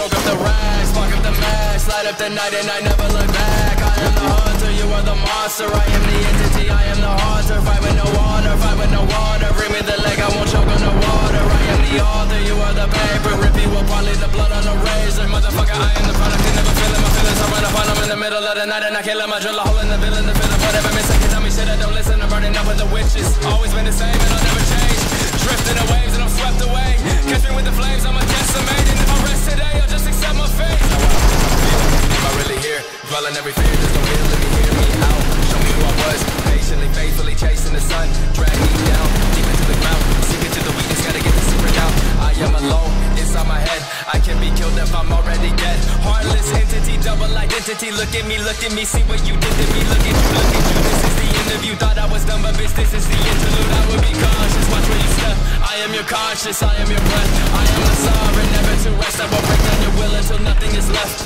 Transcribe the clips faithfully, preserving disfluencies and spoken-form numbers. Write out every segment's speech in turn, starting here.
smoke up the racks, spark up the max, light up the night and I never look back. I am the hunter, you are the monster. I am the entity, I am the haunter. Fight with no water, fight with no water. Bring me the leg, I won't choke on the water. I am the author, you are the paper. Rip you will probably the blood on the razor. Motherfucker, I am the product, you never feeling my feelings. I run up on them in the middle of the night and I kill them. I drill a hole in the villain, the villain. Whatever miss, I can tell me shit, I don't listen. I'm burning up with the witches. Always been the same and I'll never change. Drifting the waves and I'm swept away. Catch me with the flames, I'm a decimate. And if I rest today, I'll just accept my fate. Am I really here? Dwelling every fear, there's no will, let me hear me out. Show me who I was, patiently, faithfully chasing the sun. Drag me down, deep into the ground. Sink into the weakness, gotta get the secret out. I am alone, inside my head. I can be killed if I'm already dead. Heartless entity, double identity. Look at me, look at me, see what you did to me. Look at you, look at you, this is the interview. Thought I was done, but bitch, this is the interlude. I will be cautious, watch where you step. I am your conscious, I am your breath. I am the sovereign, never to rest. I will break down your will until nothing is left.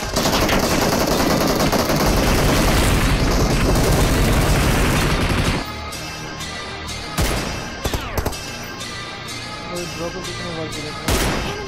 Drop कितने बार किया